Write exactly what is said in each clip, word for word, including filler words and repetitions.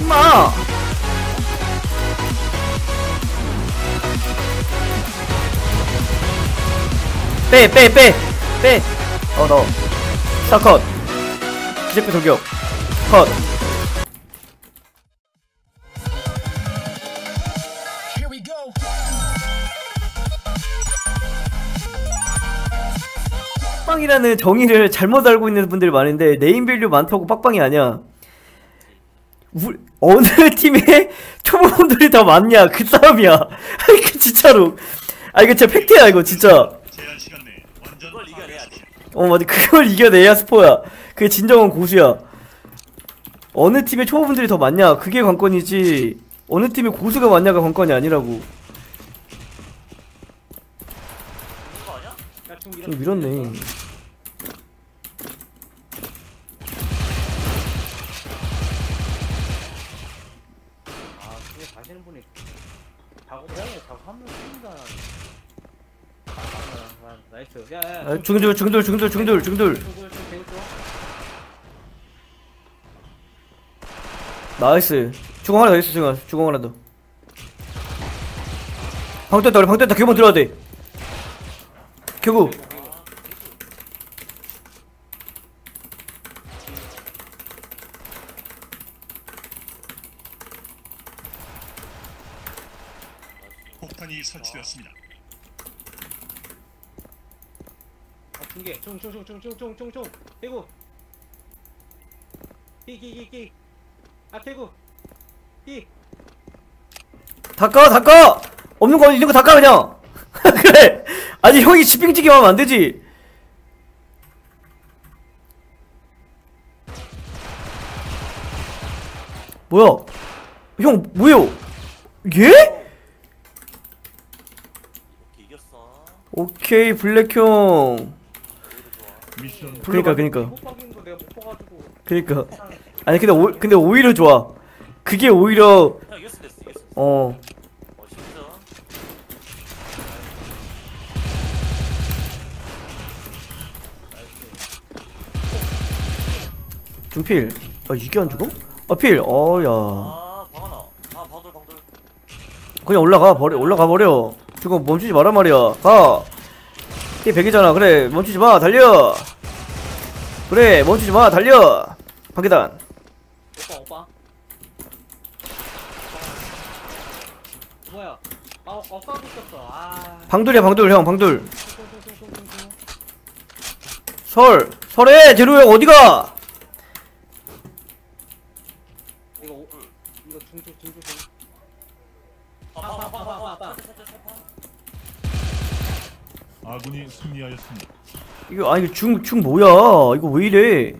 임마. 빼, 빼, 빼, 빼. 어, 너. 스타컷. 기적배 돌격. 컷. 빡빵이라는 정의를 잘못 알고 있는 분들이 많은데 네임밸류 많다고 빡빵이 아니야. 우, 어느 팀에 초보분들이 더 많냐 그 싸움이야. 그 진짜로. 아 이거 진짜 팩트야 이거 진짜. 어 맞아 그걸 이겨내야 스포야. 그게 진정한 고수야. 어느 팀에 초보분들이 더 많냐 그게 관건이지 어느 팀에 고수가 많냐가 관건이 아니라고. 좀 밀었네. 아 그게 가시는 분이 작업해야지. 작업하면 됩니다. 나이스. 야야 아, 중돌 중돌 중돌 중돌 중돌. 나이스. 주공 하나 더 있어. 주공 주공 하나 더. 방 떴다. 우리 방 떴다. 교본 들어야 돼. 교구. 폭탄이 설치되었습니다. 아 중계 총총총총총총총 대구 끼끼끼끼 아 대구 끼 닦아 닦아. 없는 거 있는 거 닦아 그냥. 그래. 아니 형이 지빙지기 하면 안 되지. 뭐야? 형 뭐예요? 예? 오케이 블랙 형. 그니까 그니까 못 박인 거 내가 못 봐가지고. 그니까 아니 근데 오 근데 오히려 좋아. 그게 오히려 어. 중필. 아 이게 안 죽어? 아 필. 어야. 아 방하나. 아 방돌 방돌. 그냥 올라가 버려. 올라가 버려. 저거 멈추지 마란 말이야. 가. 이 백이잖아. 그래 멈추지 마. 달려. 그래 멈추지 마. 달려. 방계단. 오빠 오빠. 뭐야? 아 엇가고 있었어. 아. 방돌이야 방돌 형 방돌. 총총총총총총. 설. 설해 제로 형 어디가? 이거 오, 이거 중조 중조 중. 아파파파파파. 아군이 승리하였습니다. 이거 아니 중 중 뭐야? 이거 왜 이래?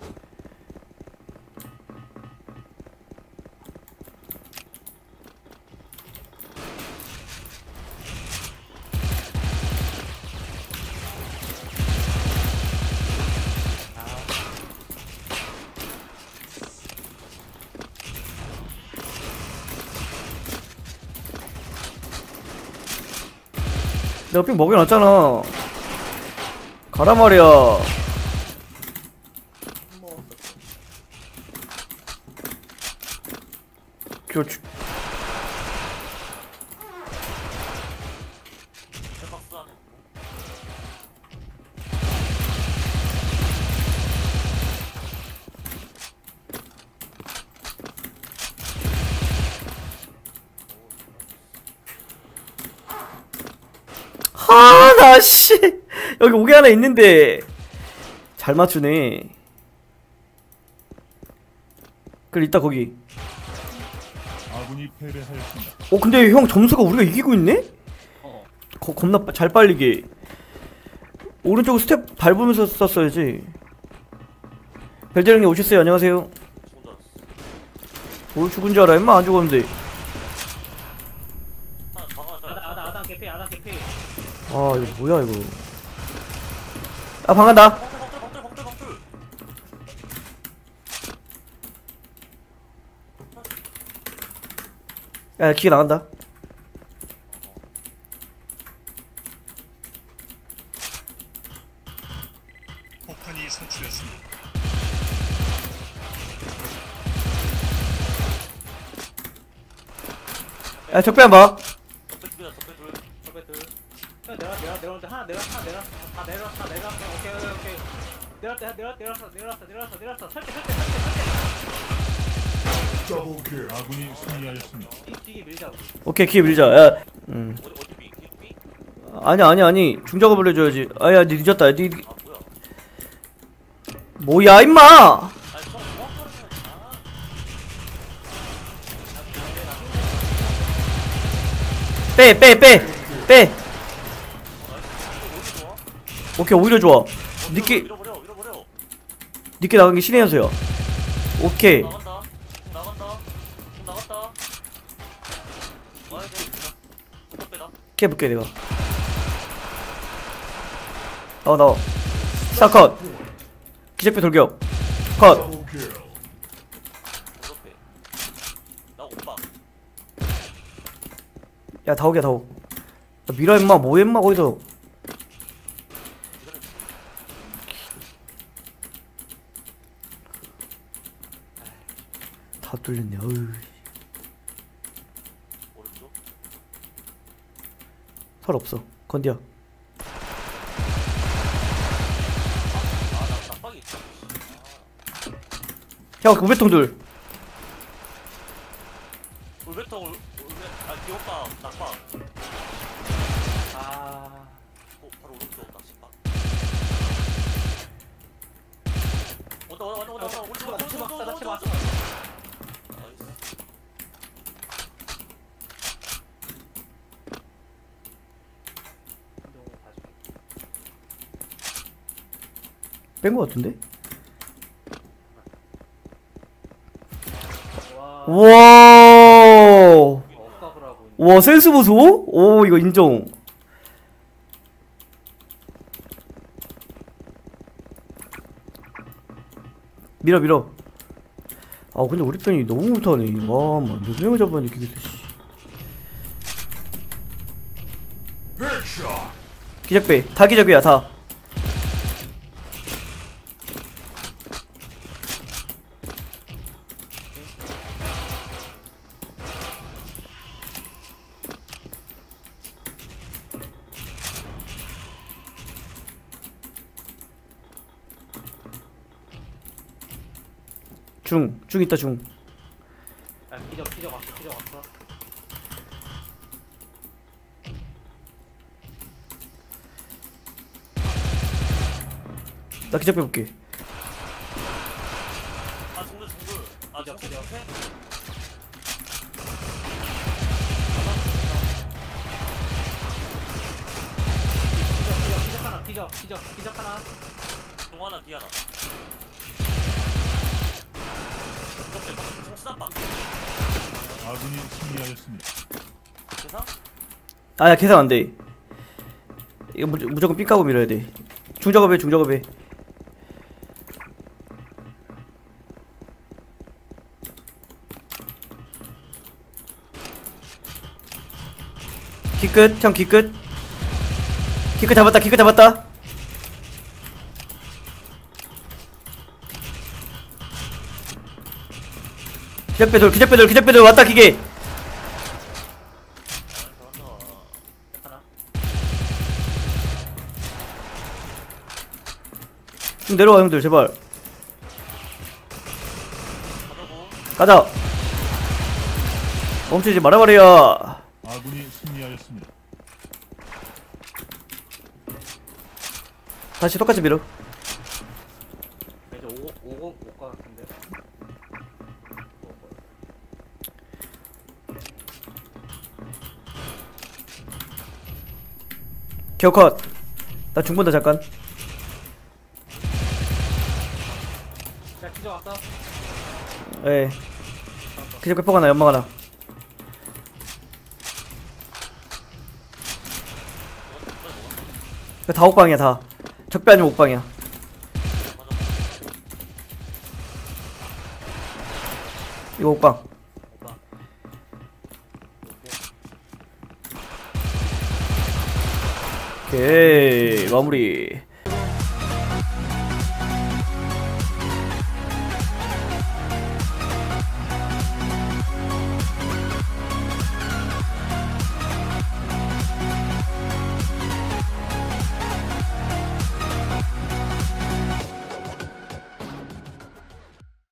내가 삥 먹여놨잖아. 가라 말이야. 그렇지. 아, 나, 씨. 여기 오개 하나 있는데. 잘 맞추네. 그래, 이따 거기. 아군이 패배하였습니다. 어, 근데 형 점수가 우리가 이기고 있네? 어. 거, 겁나 빠- 잘 빨리게. 오른쪽 스텝 밟으면서 썼어야지. 벨제령님 오셨어요. 안녕하세요. 뭘 죽은 줄 알아? 임마 안 죽었는데. 아다 아다 아다 개피 아다 개피. 아, 이거 뭐야, 이거. 아, 방간다. 방돌 방돌 방돌. 야, 기계 나간다. 폭탄이 설치되었습니다. 야 적배 한번 봐. 적배 둘이야 적배 둘. 적배 둘. 형 내려 내려 내려오는데 하나 내려 하나 내려 다 내려 다 내려. 오케이 오케이 오케이. 내렸다 내려 내렸어 내렸어 내렸어 내렸어 설계 설계 설계 설계. 아군이 승리하였습니다. 뒤 뒤에 밀자 우리. 오케이 키 밀자. 야. 음. 어디 어디 비? 비? 비? 아니 아니 아니 중작업을 해줘야지. 아야 니 늦었다. 니 아 뭐야? 뭐야 임마. 아니 형 정확하게 아. 빼 빼 빼 빼. 어, 나이스. 이거 어디 좋아? 오케이 오히려 좋아. 어, 니께 밀어버려 밀어버려. 니께 나간 게 신의 연수야. 오케이. 나간다. 나간다. 나갔다. 아이고. 적배다. 캐볼게 내가. 나와 나와. 스타컷. 기적배 돌격. 컷. 적배. 나 오빠. 야 다오기야 다오. 야, 미라 임마 뭐해 임마 거기서. 다 뚫렸네. 어휴. 오른쪽. 설 없어. 건디야. 아나 깜빡이 있어. 야 오백통 둘. 울베터 울 울베 아 귀엽다 낙파. 아. 어 바로 오른쪽 낚시파. 온다 온다 온다 온다 오른쪽 낚시 오른쪽 막다 낚시 오른쪽 막다. 나이스. 뺀 거 같은데? 와. 와. 억압을 하고 있네. 와 센스 보소? 오 이거 인정. 밀어 밀어. 아 근데 우리 편이 너무 못하네. 와 뭐 몇 명을 잡았니 기계수 씨. 기적배 다 기적이야 다. 중, 중 있다 중. 야 기적 기적 왔어 기적 왔어. 나 기적 빼볼게. 아 중글 중글. 아 기적, 중글 기적. 중글. 기적 기적 기적 하나 기적 기적 기적 하나. 중 하나 뒤 하나. 적배 중 수납방. 아군이 승리하였습니다. 계산? 아야 계산 안 돼. 이거 무, 무조건 삐 까고 밀어야 돼. 중작업해 중작업해. 기끝 형 기끝. 기끝 잡았다 기끝 잡았다. 기적배돌 기적배돌 기적배돌 왔다 기계. 하나. 좀 내려와 형들 제발. 가자고. 가자. 멈추지 말아버려. 아군이 승리하였습니다. 다시 똑같이 밀어. 이제 오고 오고 올 것 같은데. 개컷. 나 중본다 잠깐. 야 기적 왔다. 예. 기적 배포 하나 연막 하나. 이거 다 옥방이야 다. 적배 아니면 옥방이야. 이거 옥방. 오빠. 오케이 마무리.